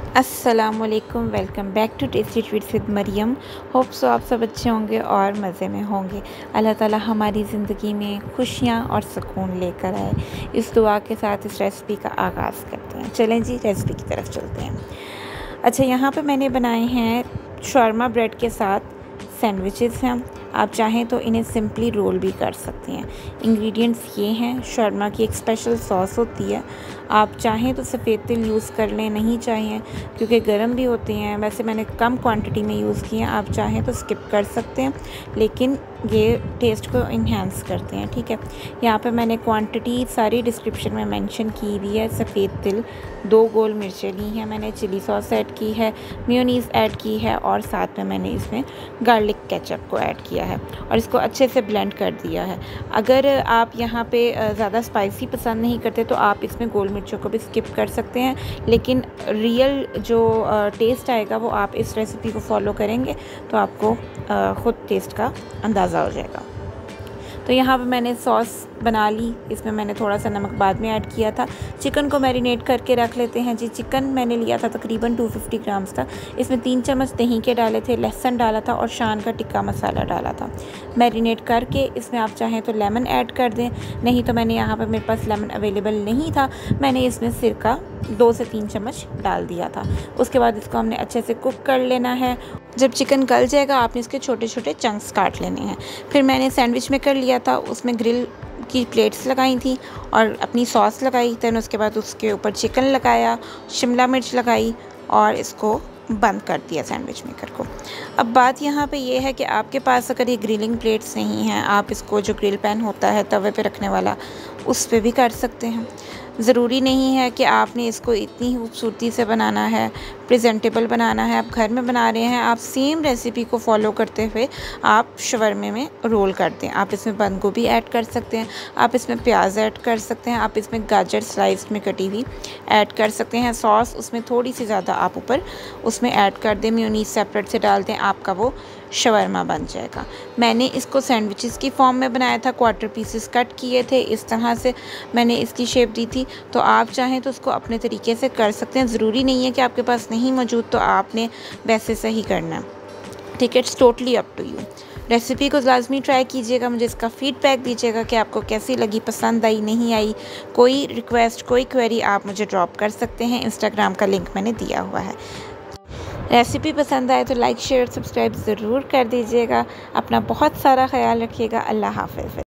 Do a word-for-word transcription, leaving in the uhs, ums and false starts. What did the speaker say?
अस्सलामुअलैकुम, welcome back to tasty tweets with Mariam. Hope so आप सब अच्छे होंगे और मज़े में होंगे। अल्लाह ताला हमारी ज़िंदगी में खुशियाँ और सुकून लेकर आए, इस दुआ के साथ इस रेसिपी का आगाज़ करते हैं। चलें जी, रेसिपी की तरफ चलते हैं। अच्छा, यहाँ पे मैंने बनाए हैं शॉर्मा ब्रेड के साथ सैंडविचेस हैं। आप चाहें तो इन्हें सिंपली रोल भी कर सकते हैं। इंग्रेडिएंट्स ये हैं। शॉर्मा की एक स्पेशल सॉस होती है, आप चाहें तो सफ़ेद तिल यूज़ कर लें, नहीं चाहिए क्योंकि गर्म भी होते हैं। वैसे मैंने कम क्वांटिटी में यूज़ किए हैं, आप चाहें तो स्किप कर सकते हैं, लेकिन ये टेस्ट को इन्हेंस करते हैं। ठीक है, यहाँ पे मैंने क्वांटिटी सारी डिस्क्रिप्शन में मेंशन की हुई है। सफ़ेद तिल, दो गोल मिर्चें ली हैं मैंने, चिली सॉस ऐड की है, मेयोनीज़ ऐड की है और साथ में मैंने इसमें गार्लिक केचप को ऐड किया है और इसको अच्छे से ब्लेंड कर दिया है। अगर आप यहाँ पे ज़्यादा स्पाइसी पसंद नहीं करते तो आप इसमें गोल मिर्चों को भी स्किप कर सकते हैं, लेकिन रियल जो टेस्ट आएगा वो आप इस रेसिपी को फॉलो करेंगे तो आपको ख़ुद टेस्ट का अंदाज़ा हो जाएगा। तो यहाँ पे मैंने सॉस बना ली, इसमें मैंने थोड़ा सा नमक बाद में ऐड किया था। चिकन को मैरिनेट करके रख लेते हैं जी। चिकन मैंने लिया था तकरीबन दो सौ पचास ग्राम्स था। इसमें तीन चम्मच दही के डाले थे, लहसुन डाला था और शान का टिक्का मसाला डाला था। मैरिनेट करके इसमें आप चाहें तो लेमन ऐड कर दें, नहीं तो मैंने यहाँ पर मेरे पास लेमन अवेलेबल नहीं था, मैंने इसमें सिरका दो से तीन चम्मच डाल दिया था। उसके बाद इसको हमने अच्छे से कुक कर लेना है। जब चिकन गल जाएगा आपने इसके छोटे छोटे चंक्स काट लेने हैं। फिर मैंने सैंडविच मेकर लिया था, उसमें ग्रिल की प्लेट्स लगाई थी और अपनी सॉस लगाई। दैन उसके बाद उसके ऊपर चिकन लगाया, शिमला मिर्च लगाई और इसको बंद कर दिया सैंडविच मेकर को। अब बात यहाँ पे ये है कि आपके पास अगर ये ग्रिलिंग प्लेट्स नहीं हैं, आप इसको जो ग्रिल पैन होता है तवे पे रखने वाला, उस पे भी कर सकते हैं। ज़रूरी नहीं है कि आपने इसको इतनी खूबसूरती से बनाना है, प्रेजेंटेबल बनाना है। आप घर में बना रहे हैं, आप सेम रेसिपी को फॉलो करते हुए आप शवरमे में रोल करते हैं। आप इसमें बंद गोभी ऐड कर सकते हैं, आप इसमें प्याज ऐड कर सकते हैं, आप इसमें गाजर स्लाइस में कटी हुई ऐड कर सकते हैं। सॉस उसमें थोड़ी सी ज़्यादा आप ऊपर उसमें ऐड कर दें, मेयोनीज़ सेपरेट से डाल दें, आपका वो शवरमा बन जाएगा। मैंने इसको सैंडविचेस की फॉर्म में बनाया था, क्वार्टर पीसेस कट किए थे, इस तरह से मैंने इसकी शेप दी थी। तो आप चाहें तो उसको अपने तरीके से कर सकते हैं। ज़रूरी नहीं है कि आपके पास नहीं मौजूद तो आपने वैसे से ही करना है। ठीक है, it's totally up to you. Recipe को लाजमी ट्राई कीजिएगा, मुझे इसका फीडबैक दीजिएगा कि आपको कैसी लगी, पसंद आई, नहीं आई। कोई रिक्वेस्ट, कोई क्वेरी आप मुझे ड्रॉप कर सकते हैं, इंस्टाग्राम का लिंक मैंने दिया हुआ है। रेसिपी पसंद आए तो लाइक शेयर सब्सक्राइब ज़रूर कर दीजिएगा। अपना बहुत सारा ख्याल रखिएगा। अल्लाह हाफ़िज़।